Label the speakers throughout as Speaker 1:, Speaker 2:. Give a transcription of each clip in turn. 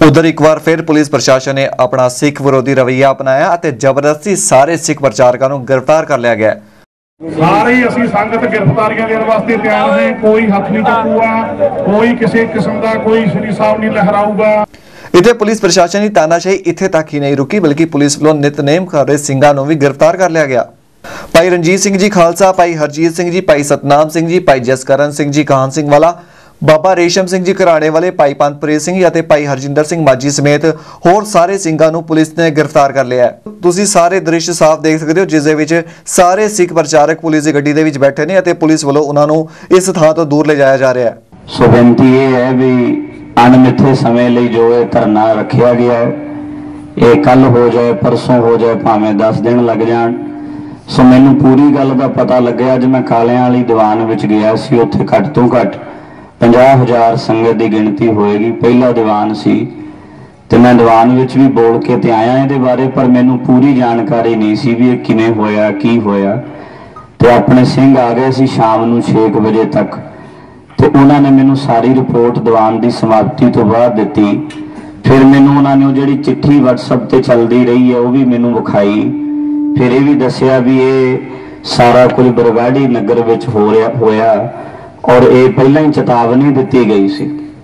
Speaker 1: उधर एक बार फिर पुलिस प्रशासन ने अपना सिख विरोधी रवैया अपनाया और जबरदस्ती सारे सिख प्रचारकों को गिरफ्तार कर लिया गया।
Speaker 2: सारे असीं संगत गिरफ्तारियां देने वास्ते तैयार हैं। कोई हथ नहीं चुकूगा, कोई किसी किस्म का कोई श्री साहब नहीं लहराऊगा।
Speaker 1: इत्थे पुलिस प्रशासन की तानाशाही इत्थे तक ही नहीं रुकी, बल्कि पुलिस वालों नितनेम कर रहे सिंघां नूं भी गिरफ्तार कर लिया गया। भाई रणजीत सिंह जी खालसा, भाई हरजीत सिंह जी, भाई सतनाम सिंह जी, भाई जसकरण सिंह जी काहन सिंह वाला, बाबा रेशम सिंह जी घराणे वाले, भाई पंतप्रीत सिंह और भाई हरजिंदर सिंह माझी समेत होर सारे सिंघां नूं पुलिस ने गिरफ्तार कर लिया है। तुसीं सारे दृश्य साफ देख सकते हो, जिस दे विच सारे सिख प्रचारक पुलिस की गड्डी दे विच बैठे ने और पुलिस वालों उन्हां नूं इस थां तो दूर ले जाया जा रहा है।
Speaker 3: सो बेनती ये है भी अनमिथे समय लिए जो है धरना रखा गया है, ये कल हो जाए परसों हो जाए भावें 10 दिन लग जान। सो मैनू पूरी गल का पता लगे, अज मैं कालियां वाली दीवान विच गया सी, उत्थे घट तो घट 50,000 संगत की गिनती होएगी। पहला दीवान सी ते मैं दीवान विच भी बोल के ते आया इहदे बारे, पर मैनू पूरी जानकारी नहीं सी भी किवें होया की होया। ते अपने सिंह आ गए सी शाम नूं 6 बजे तक, तो उन्होंने मैनू सारी रिपोर्ट दीवान की समाप्ति तो बाद दी। फिर मैनू उन्होंने जिहड़ी चिट्ठी WhatsApp ते चलती रही है वह भी मैनू विखाई। फिर यह भी दसिया भी ये सारा कुछ बरगाड़ी नगर विच हो रहा होया और ये पहला ही चेतावनी दी गई सी,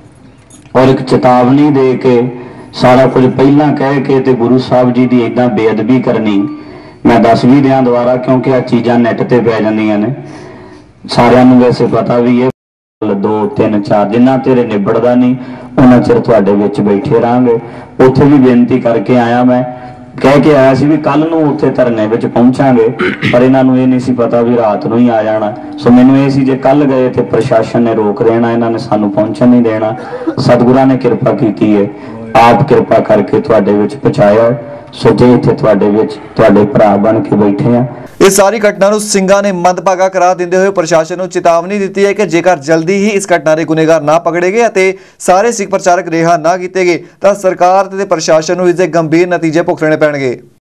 Speaker 3: और एक चेतावनी दे के सारा कुछ पहला कह के ते गुरु साहब जी की इदा बेअदबी करनी। मैं दस भी दियां दोबारा, क्योंकि आ चीज़ां नैट ते पै जांदियां ने, सारियां नूं वैसे पता भी है। 2 3 4 जिन्ना तेरे निबड़दा नहीं उन्ना चिर तुहाडे विच बैठे रहांगे। उत्थे भी बेनती करके आया, मैं कह के आया सी भी कल नूं उत्थे धरने विच पहुंचांगे, पर इन्हां नूं ये नहीं सी पता भी रात नूं ही आ जाना। सो मैनूं ये सी जे कल गए ते प्रशासन ने रोक देना, इन्हां ने सानूं पहुंचण नहीं देना। सतगुरां ने किरपा कीती है, आप किरपा करके तुहाडे विच पहुंचाया। सो जे इत्थे तुहाडे विच तुहाडे भरा बन के बैठे हैं।
Speaker 1: इस सारी घटना नूं सिंघां ने मंदभागा करार दिंदे हुए प्रशासन नूं चेतावनी दी है कि जेकर जल्दी ही इस घटना के गुनेगार ना पकड़े गए ते सारे सिख प्रचारक रिहा ना किए गए तो सरकार ते प्रशासन नूं इसके गंभीर नतीजे भुगतने पैणगे।